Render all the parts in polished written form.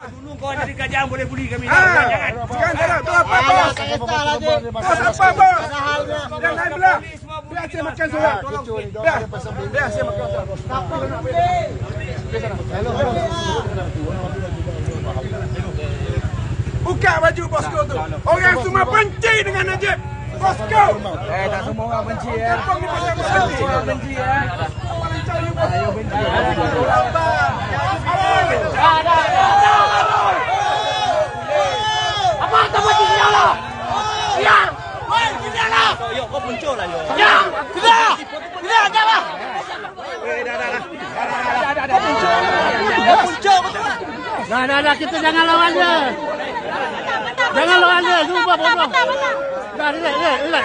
Dulu kau jadi kajang boleh buli kami. Jangan. Sekarang tu apa bos? Bos apa bos? Yang lain belah. Biar saya makan surat. Biar saya makan surat. Buka baju bosku tu. Orang semua benci dengan Najib. Bosku. Tak semua orang benci ya. Semua benci ya. Ayo benci. Apa tempat dia lah? Ya. Woi, dia lah. Yo, kau muncul lah yo. Ya. Sudah. Sudah, jangan. Muncul betul. Dah, kita jangan lawan dia. Jangan lawan dia, jumpa bodoh. Dah, relax.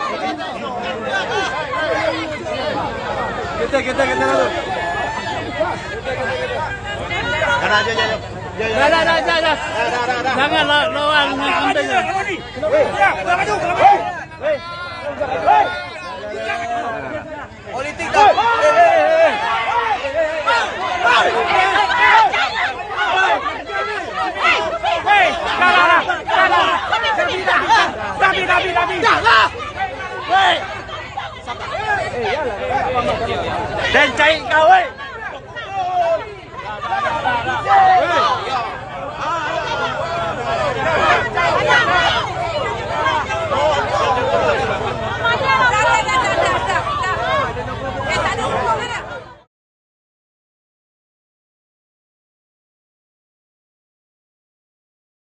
Kita lalu. Dah. Jangan lawan kambing. Politik dah. Dan cari kau,